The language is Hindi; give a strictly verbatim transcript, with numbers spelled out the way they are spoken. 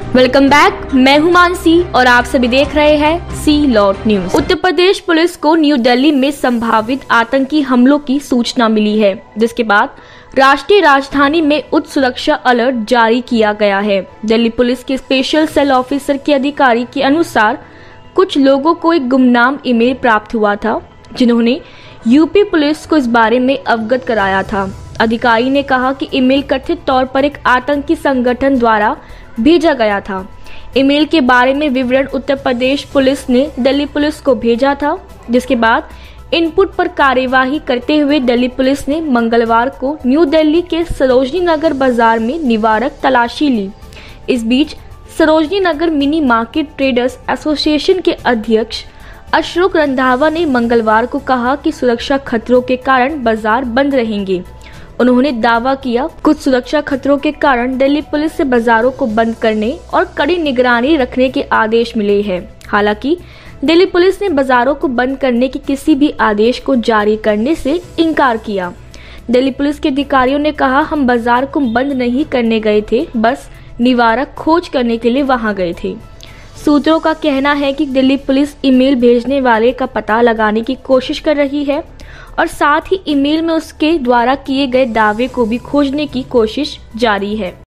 वेलकम बैक, मैं हूं मानसी और आप सभी देख रहे हैं सी लॉट न्यूज। उत्तर प्रदेश पुलिस को न्यू दिल्ली में संभावित आतंकी हमलों की सूचना मिली है, जिसके बाद राष्ट्रीय राजधानी में उच्च सुरक्षा अलर्ट जारी किया गया है। दिल्ली पुलिस के स्पेशल सेल ऑफिसर के अधिकारी के अनुसार कुछ लोगों को एक गुमनाम ईमेल प्राप्त हुआ था, जिन्होंने यूपी पुलिस को इस बारे में अवगत कराया था। अधिकारी ने कहा कि ईमेल कथित तौर पर एक आतंकी संगठन द्वारा भेजा गया था। ईमेल के बारे में विवरण उत्तर प्रदेश पुलिस ने दिल्ली पुलिस को भेजा था, जिसके बाद इनपुट पर कार्यवाही करते हुए दिल्ली पुलिस ने मंगलवार को न्यू दिल्ली के सरोजनी नगर बाजार में निवारक तलाशी ली। इस बीच Sarojini Nagar mini market traders association के अध्यक्ष अशोक रंधावा ने मंगलवार को कहा कि सुरक्षा खतरों के कारण बाजार बंद रहेंगे। उन्होंने दावा किया, कुछ सुरक्षा खतरों के कारण दिल्ली पुलिस से बाजारों को बंद करने और कड़ी निगरानी रखने के आदेश मिले हैं। हालांकि दिल्ली पुलिस ने बाजारों को बंद करने के किसी भी आदेश को जारी करने से इनकार किया। दिल्ली पुलिस के अधिकारियों ने कहा, हम बाजार को बंद नहीं करने गए थे, बस निवारक खोज करने के लिए वहां गए थे। सूत्रों का कहना है कि दिल्ली पुलिस ईमेल भेजने वाले का पता लगाने की कोशिश कर रही है और साथ ही ईमेल में उसके द्वारा किए गए दावे को भी खोजने की कोशिश जारी है।